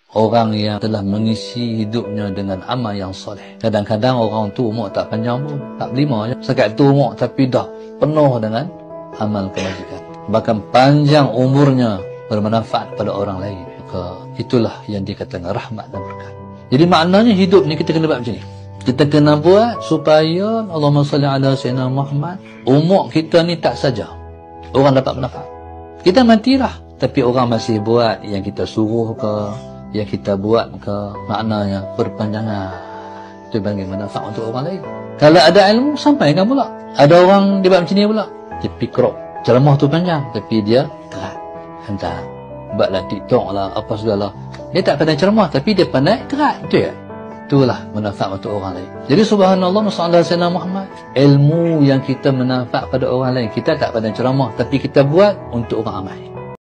orang yang telah mengisi hidupnya dengan amal yang soleh. Kadang-kadang orang tu umur tak panjang pun, tak berlima je. Sekat tu umur tapi dah penuh dengan amal kebajikan. Bahkan panjang umurnya bermanfaat pada orang lain. Maka itulah yang dikatakan rahmat dan berkat. Jadi maknanya hidup ni kita kena buat macam ni. Kita kena buat supaya Allahumma salli ala sayyidina Muhammad, umur kita ni tak saja orang dapat manfaat. Kita matilah, tapi orang masih buat yang kita suruh ke, yang kita buat ke, maknanya berpanjangan. Itu bagi manfaat untuk orang lain. Kalau ada ilmu, sampaikan pula. Ada orang dia buat macam ni pula, dia pikrok ceramah tu panjang, tapi dia kerat hantar, buatlah TikTok lah, apa segala. Dia tak pandai ceramah, tapi dia pandai kerat. Itu ya, itulah manfaat untuk orang lain. Jadi subhanallah, masalah Sayyidina Muhammad, ilmu yang kita manfaat pada orang lain, kita tak pandai ceramah, tapi kita buat untuk orang ramai.